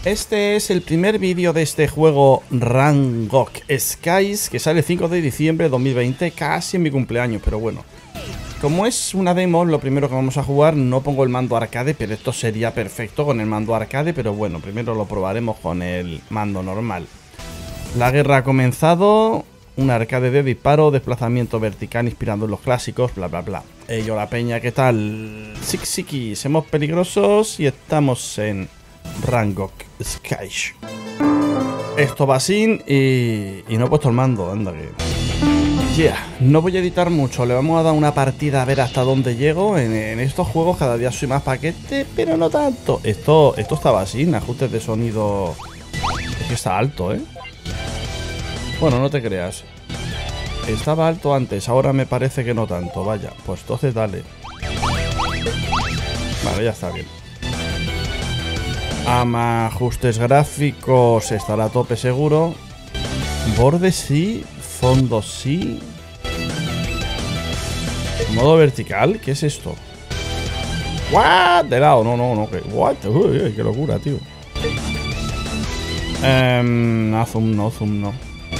Este es el primer vídeo de este juego Rango Skies que sale el 5 de diciembre de 2020, casi en mi cumpleaños, pero bueno. Como es una demo, lo primero que vamos a jugar, no pongo el mando arcade, pero esto sería perfecto con el mando arcade, pero bueno, primero lo probaremos con el mando normal. La guerra ha comenzado, un arcade de disparo, desplazamiento vertical inspirado en los clásicos, bla bla bla. Yo la peña, ¿qué tal? Siki, somos peligrosos y estamos en Rango Skies. Esto va sin y no he puesto el mando, anda que... No voy a editar mucho, le vamos a dar una partida a ver hasta dónde llego. En estos juegos cada día soy más paquete, pero no tanto. Esto estaba sin ajustes de sonido. Es que está alto, ¿eh? Bueno, no te creas. Estaba alto antes, ahora me parece que no tanto. Vaya, pues entonces dale. Vale, ya está bien. Ajustes gráficos, estará a tope seguro. Borde sí, fondo sí. Modo vertical, ¿qué es esto? ¿What? De lado, no, ¿qué? ¿What? Uy, qué locura, tío. Zoom no.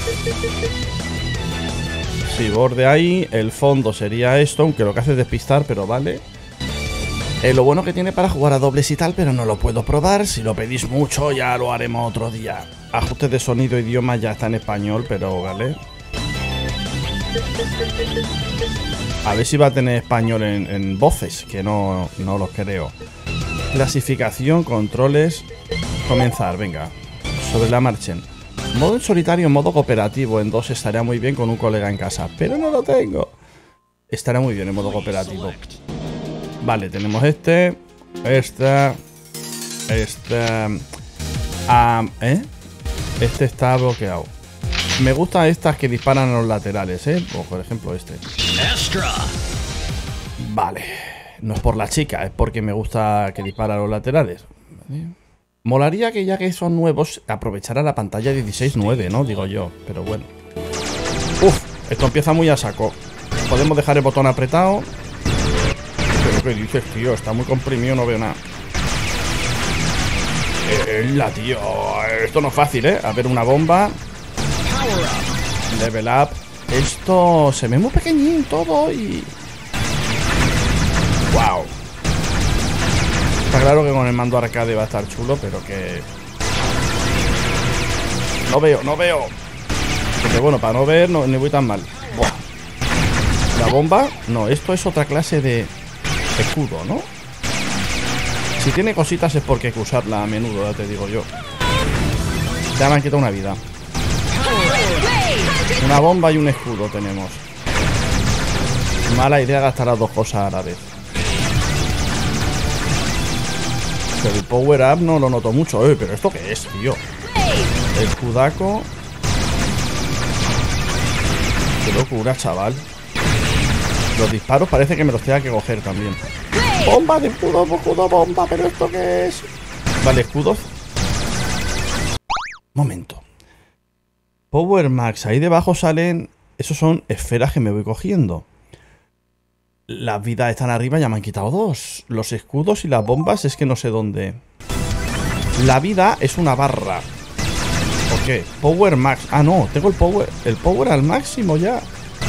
Sí, borde ahí, el fondo sería esto, aunque lo que hace es despistar, pero vale. Lo bueno que tiene para jugar a dobles y tal, pero no lo puedo probar. Si lo pedís mucho, ya lo haremos otro día. Ajustes de sonido, idioma ya está en español, pero vale. A ver si va a tener español en voces, que no lo creo. Clasificación, controles. Comenzar, venga. Sobre la marcha. Modo en solitario, modo cooperativo. En 2 estaría muy bien con un colega en casa, pero no lo tengo. Estará muy bien en modo cooperativo. Vale, tenemos este está bloqueado. Me gustan estas que disparan a los laterales, o por ejemplo este. Vale, no es por la chica, es porque me gusta que dispara a los laterales. Molaría que ya que son nuevos aprovechara la pantalla 16:9, ¿no? Digo yo, pero bueno. Uf, esto empieza muy a saco. Podemos dejar el botón apretado. ¿Qué dices, tío? Está muy comprimido, no veo nada. Tío. Esto no es fácil, ¿eh? A ver, una bomba. Level up. Esto se ve muy pequeñín todo y... ¡Wow! Está claro que con el mando arcade va a estar chulo, pero que... No veo. Porque bueno, para no ver, no, ni voy tan mal. Buah. La bomba... No, esto es otra clase de... escudo, ¿no? Si tiene cositas es porque hay que usarla a menudo, ya te digo yo. Ya me han quitado una vida. Una bomba y un escudo tenemos. Mala idea gastar las dos cosas a la vez. Pero el power up no lo noto mucho. Pero ¿esto qué es, tío? El escudaco. Qué locura, chaval. Los disparos parece que me los tenga que coger también. Bomba de escudo, bomba. ¿Pero esto qué es? Vale, escudos. Momento. Power Max. Ahí debajo salen... Esos son esferas que me voy cogiendo. Las vidas están arriba, ya me han quitado 2. Los escudos y las bombas es que no sé dónde. La vida es una barra. ¿Por qué? Power Max. Ah, no, tengo el power al máximo ya.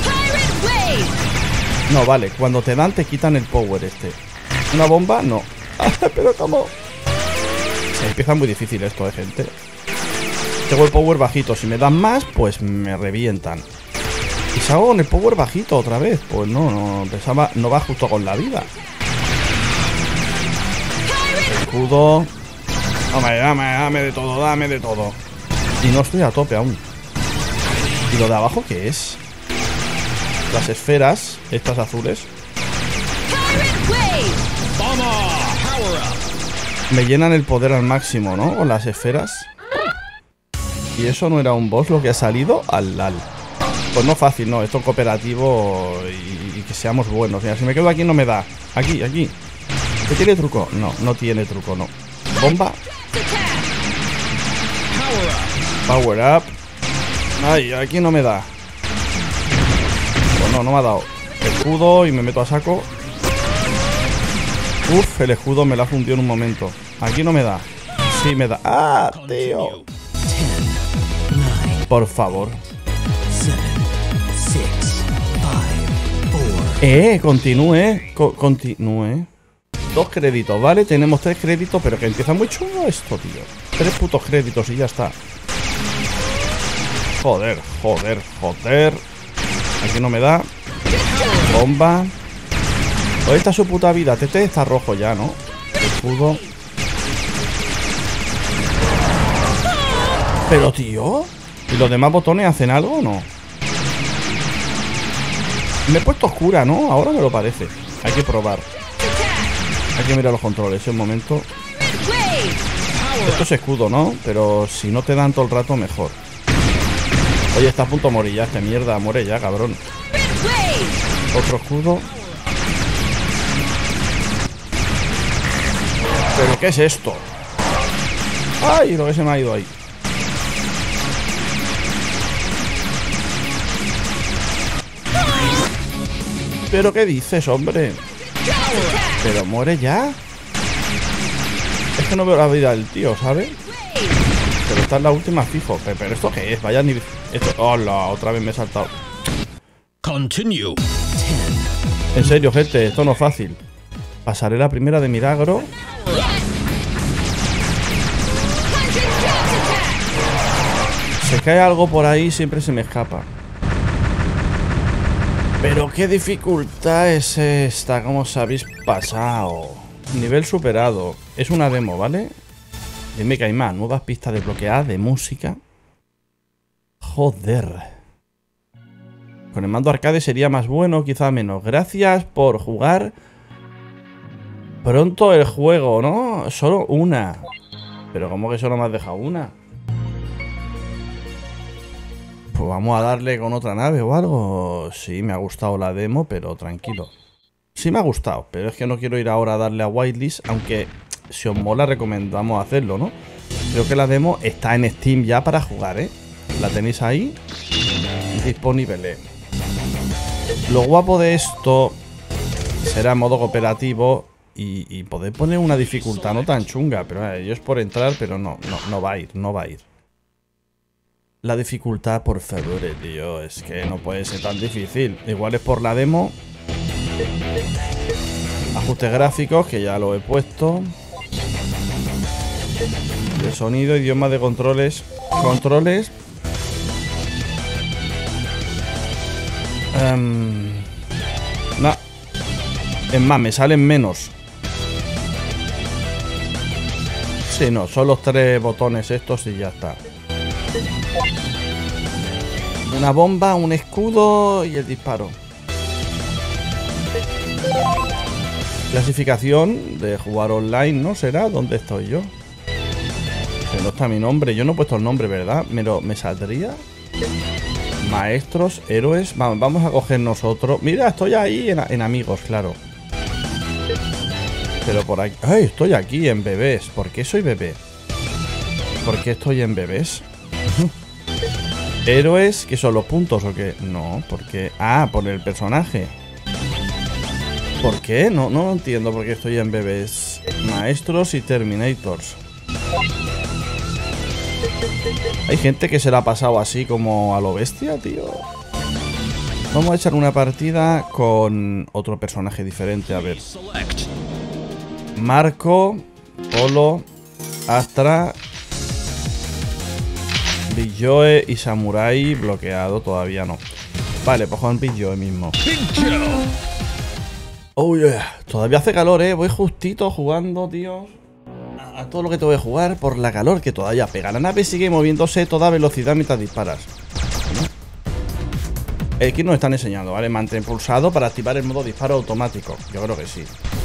No, vale, cuando te dan te quitan el power este. ¿Una bomba? No. Pero ¿cómo? Se empieza muy difícil esto, gente. Tengo el power bajito. Si me dan más, pues me revientan. Y salgo con el power bajito otra vez. Pues no, pensaba, no va justo con la vida. Escudo. Dame de todo. Y no estoy a tope aún. ¿Y lo de abajo qué es? Las esferas, estas azules. Me llenan el poder al máximo, ¿no? Con las esferas. ¿Y eso no era un boss lo que ha salido? Pues no fácil, no. Esto es cooperativo y que seamos buenos. Mira, si me quedo aquí no me da. Aquí. ¿Qué tiene truco? No tiene truco, no. Bomba. Power up. Ay, aquí no me da. Pues no me ha dado. Escudo y me meto a saco. Uf, el escudo me la fundió en un momento. Aquí no me da. Sí me da. ¡Ah, tío! Por favor. Continúe. Continúe. 2 créditos, ¿vale? Tenemos 3 créditos, pero que empieza muy chulo esto, tío. 3 putos créditos y ya está. Joder, joder, joder. Aquí no me da. Bomba. ¿Dónde está su puta vida? Tete está rojo ya, ¿no? Escudo. Pero, tío. ¿Y los demás botones hacen algo o no? Me he puesto oscura, ¿no? Ahora me lo parece. Hay que probar. Hay que mirar los controles, un momento. Esto es escudo, ¿no? Pero si no te dan todo el rato, mejor. Oye, está a punto de morir ya, esta mierda. Muere ya, cabrón. Otro escudo. ¿Pero qué es esto? ¡Ay! Lo que se me ha ido ahí. ¿Pero qué dices, hombre? ¿Pero muere ya? Es que no veo la vida del tío, ¿sabes? Pero esta es la última fijo. ¿Pero esto qué es? Vaya nivel... Esto... ¡Hola! Otra vez me he saltado. Continue. En serio, gente, esto no es fácil. Pasaré la primera de milagro. Se cae algo por ahí, siempre se me escapa. Pero qué dificultad es esta, ¿cómo os habéis pasado? Nivel superado. Es una demo, ¿vale? Dime que hay más. Nuevas pistas desbloqueadas de música. Joder. Con el mando arcade sería más bueno, quizá menos. Gracias por jugar pronto el juego, ¿no? Solo una. Pero ¿cómo que solo me has dejado una? Pues vamos a darle con otra nave o algo. Sí, me ha gustado la demo, pero tranquilo. Sí me ha gustado, pero es que no quiero ir ahora a darle a whitelist, aunque si os mola recomendamos hacerlo, ¿no? Creo que la demo está en Steam ya para jugar, ¿eh? La tenéis ahí disponible. Lo guapo de esto será modo cooperativo y poder poner una dificultad no tan chunga, pero yo es por entrar, pero no va a ir, no va a ir. La dificultad, por favor, tío, es que no puede ser tan difícil. Igual es por la demo. Ajustes gráficos, que ya lo he puesto. De sonido, idioma de controles. Controles. No. Es más, me salen menos. Sí, no, son los 3 botones estos y ya está. Una bomba, un escudo y el disparo. Clasificación de jugar online, ¿no? ¿Será? ¿Dónde estoy yo? Que no está mi nombre. Yo no he puesto el nombre, ¿verdad? ¿Me saldría? Maestros, héroes. Vamos a coger nosotros. Mira, estoy ahí en amigos, claro. Pero por aquí... ¡Ay! Estoy aquí en bebés. ¿Por qué soy bebé? ¿Por qué estoy en bebés? ¿Héroes? ¿Qué son los puntos o qué? No, porque... Ah, por el personaje. ¿Por qué? No entiendo por qué estoy en bebés. Maestros y Terminators. Hay gente que se la ha pasado así como a lo bestia, tío. Vamos a echar una partida con otro personaje diferente, a ver. Marco, Polo, Astra, Big Joe y Samurai bloqueado, todavía no. Vale, pues con Big Joe mismo. Oh yeah, todavía hace calor, voy justito jugando, tío, a todo lo que te voy a jugar por la calor que todavía pega. La nave sigue moviéndose a toda velocidad mientras disparas. Aquí nos están enseñando, ¿vale? Mantén pulsado para activar el modo disparo automático. Yo creo que sí.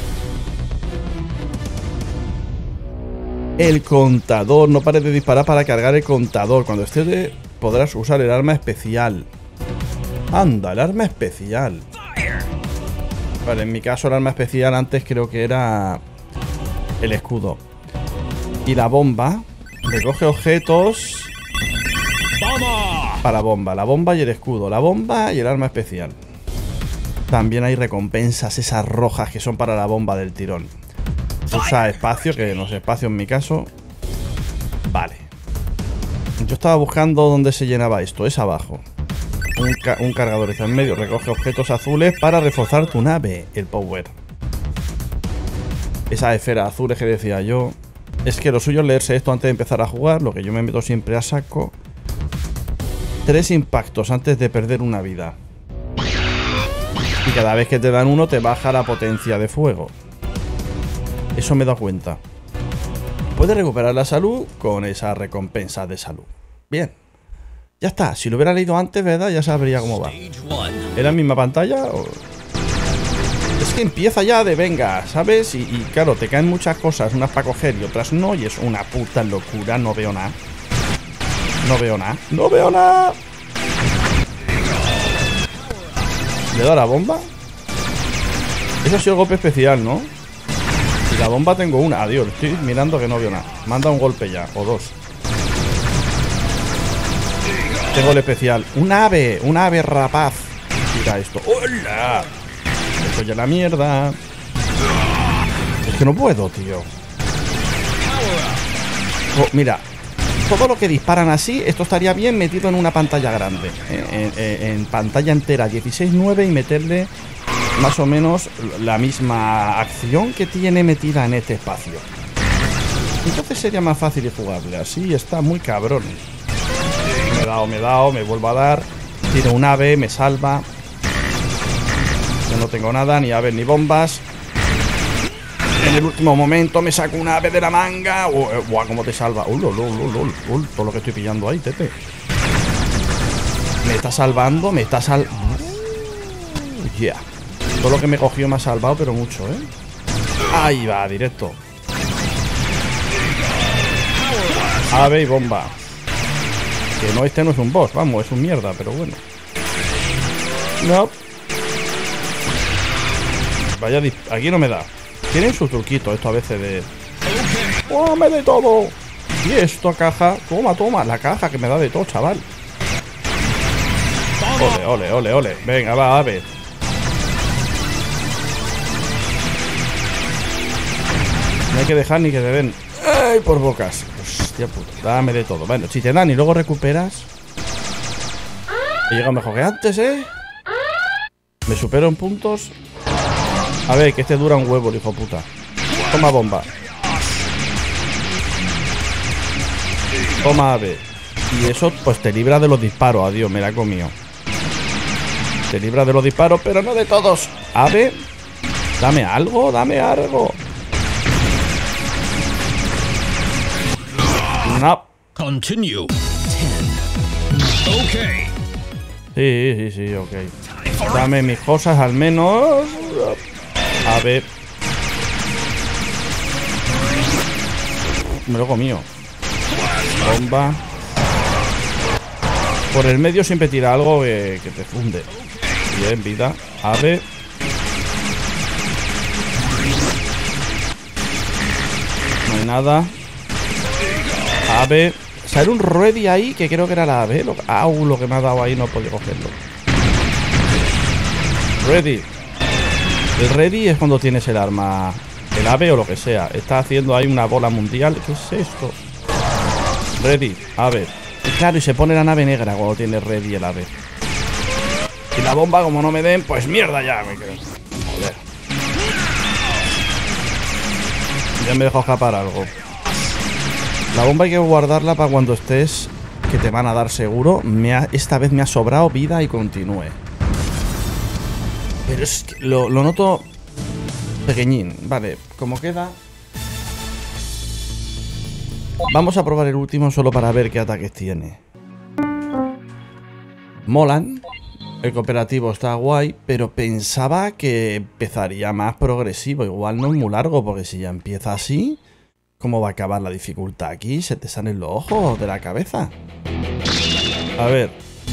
El contador. No pares de disparar para cargar el contador. Cuando estés podrás usar el arma especial. Anda, el arma especial. Vale, en mi caso el arma especial antes creo que era el escudo. Y la bomba. Recoge objetos para bomba. La bomba y el escudo. La bomba y el arma especial. También hay recompensas, esas rojas que son para la bomba del tirón. Usa espacio, que no es espacio en mi caso. Vale. Yo estaba buscando dónde se llenaba esto. Es abajo. Un cargador está en medio. Recoge objetos azules para reforzar tu nave. El power. Esa esfera azules que decía yo. Es que lo suyo es leerse esto antes de empezar a jugar. Lo que yo me meto siempre a saco. 3 impactos antes de perder una vida. Y cada vez que te dan uno te baja la potencia de fuego. Eso me he dado cuenta. Puedes recuperar la salud con esa recompensa de salud. Bien. Ya está. Si lo hubiera leído antes, ¿verdad? Ya sabría cómo va. ¿Era la misma pantalla? ¿O? Es que empieza ya de venga, ¿sabes? Y claro, te caen muchas cosas. Unas para coger y otras no. Y es una puta locura. No veo nada. No veo nada. ¡No veo nada! ¿Le da la bomba? Eso ha sido el golpe especial, ¿no? Y la bomba tengo una. Adiós, estoy mirando que no veo nada. Manda un golpe ya, o 2. Tengo el especial. Un ave rapaz. Mira esto. ¡Hola! Esto ya la mierda. Es que no puedo, tío. Oh, mira. Todo lo que disparan así, esto estaría bien metido en una pantalla grande. En pantalla entera 16:9 y meterle más o menos la misma acción que tiene metida en este espacio. Entonces sería más fácil y jugable. Así está muy cabrón. Me he dado, me vuelvo a dar. Tiro un ave, me salva. Yo no tengo nada, ni aves ni bombas. En el último momento me saco un ave de la manga. Guau, cómo te salva. Todo lo que estoy pillando ahí, Tete. Me está salvando, yeah. Todo lo que me cogió me ha salvado, pero mucho, ¿eh? Ahí va, directo. Ave y bomba. Que no, este no es un boss, vamos, es un mierda, pero bueno. No. Vaya, aquí no me da. Tienen su truquito esto a veces de... ¡Oh, me de todo! Y esto, caja. Toma, la caja que me da de todo, chaval. Ole. Venga, va, a ver. No hay que dejar ni que te den... ¡Ay, por bocas! Hostia puta, dame de todo. Bueno, si te dan y luego recuperas... He llegado mejor que antes, ¿eh? Me supero en puntos... A ver, que este dura un huevo, el hijo puta. Toma bomba. Toma ave. Y eso pues te libra de los disparos. Adiós, me la he comido. Te libra de los disparos, pero no de todos. Ave. Dame algo, dame algo. No. Continue. 10. Okay. Sí, ok. Dame mis cosas al menos. A ver. Me lo he comido. Bomba. Por el medio siempre tira algo que te funde. Bien, vida. A ver. No hay nada. Ave. Sale un ready ahí que creo que era la ave. Lo que me ha dado ahí no he podido cogerlo. Ready. El ready es cuando tienes el arma, el ave o lo que sea. Está haciendo ahí una bola mundial. ¿Qué es esto? Ready, ave. Y claro, y se pone la nave negra cuando tiene ready el ave. Y la bomba, como no me den, pues mierda ya me quedo. Joder. Ya me dejo escapar algo. La bomba hay que guardarla para cuando estés, que te van a dar seguro. Esta vez me ha sobrado vida y continúe. Pero es que lo noto pequeñín. Vale, como queda. Vamos a probar el último solo para ver qué ataques tiene. Molan. El cooperativo está guay, pero pensaba que empezaría más progresivo. Igual no es muy largo, porque si ya empieza así, ¿cómo va a acabar la dificultad aquí? Se te salen los ojos de la cabeza. A ver.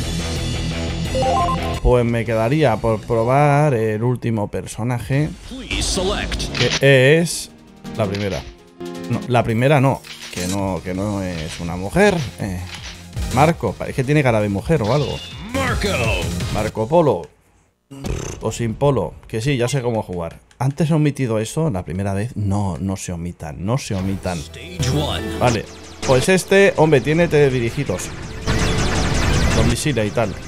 Pues me quedaría por probar el último personaje, que es la primera. No, la primera no, que no es una mujer. Marco, parece que tiene cara de mujer o algo. Marco Polo. O sin polo, que sí, ya sé cómo jugar. Antes he omitido eso, la primera vez. No se omitan. Vale, Pues este, hombre, tiene teledirigidos. Los misiles y tal.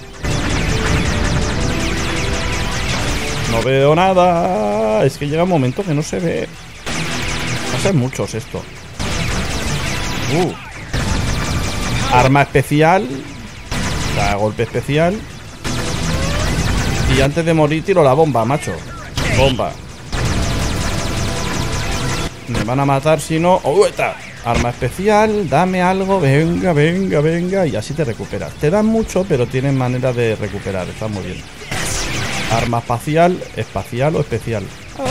No veo nada. Es que llega un momento que no se ve. Va a ser muchos esto. Arma especial. Da golpe especial. Y antes de morir tiro la bomba, macho. Bomba. Me van a matar si no. ¡Oh, está! Arma especial, dame algo, venga, venga, venga. Y así te recuperas. Te dan mucho, pero tienes manera de recuperar. Está muy bien. Arma espacial, espacial o especial.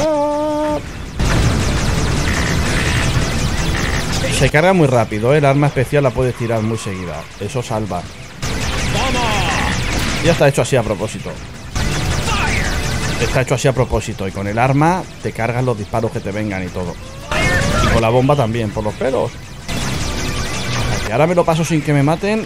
Se carga muy rápido, ¿eh? El arma especial la puedes tirar muy seguida. Eso salva. Ya está hecho así a propósito. Está hecho así a propósito. Y con el arma te cargas los disparos que te vengan y todo. Y con la bomba también, por los pelos. Y ahora me lo paso sin que me maten.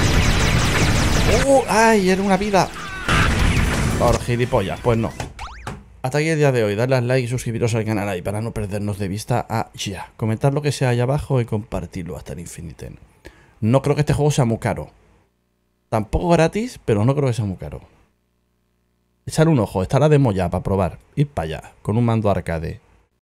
¡Ay! Era una vida. Por gilipollas, pues no. Hasta aquí el día de hoy. Dadle al like y suscribiros al canal ahí para no perdernos de vista a ya. Comentad lo que sea ahí abajo y compartirlo hasta el infinito. No creo que este juego sea muy caro. Tampoco gratis, pero no creo que sea muy caro. Echar un ojo, está la demo ya para probar. Ir para allá, con un mando arcade.